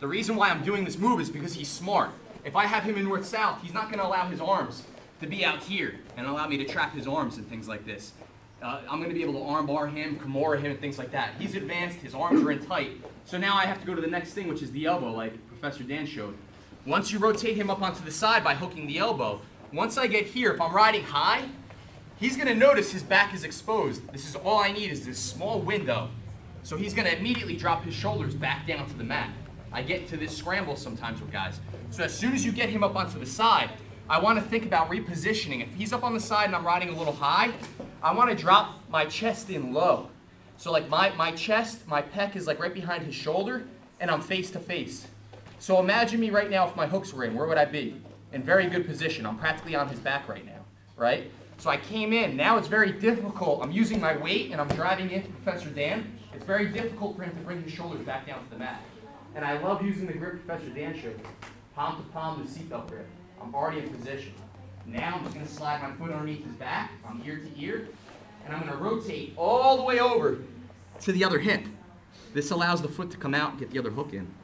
The reason why I'm doing this move is because he's smart. If I have him in north-south, he's not going to allow his arms to be out here and allow me to trap his arms and things like this. I'm going to be able to arm bar him, Kimura him, and things like that. He's advanced, his arms are in tight. So now I have to go to the next thing, which is the elbow, like Professor Dan showed. Once you rotate him up onto the side by hooking the elbow, once I get here, if I'm riding high, he's going to notice his back is exposed. This is all I need is this small window. So he's going to immediately drop his shoulders back down to the mat. I get into this scramble sometimes with guys. So as soon as you get him up onto the side, I want to think about repositioning. If he's up on the side and I'm riding a little high, I want to drop my chest in low. So like my chest, my pec is like right behind his shoulder, and I'm face to face. So imagine me right now if my hooks were in, where would I be? In very good position. I'm practically on his back right now, right? So I came in. Now it's very difficult. I'm using my weight and I'm driving into Professor Dan. It's very difficult for him to bring his shoulders back down to the mat. And I love using the grip Professor Dan showed. Palm to palm, the seatbelt grip. I'm already in position. Now I'm just going to slide my foot underneath his back, from ear to ear, and I'm going to rotate all the way over to the other hip. This allows the foot to come out and get the other hook in.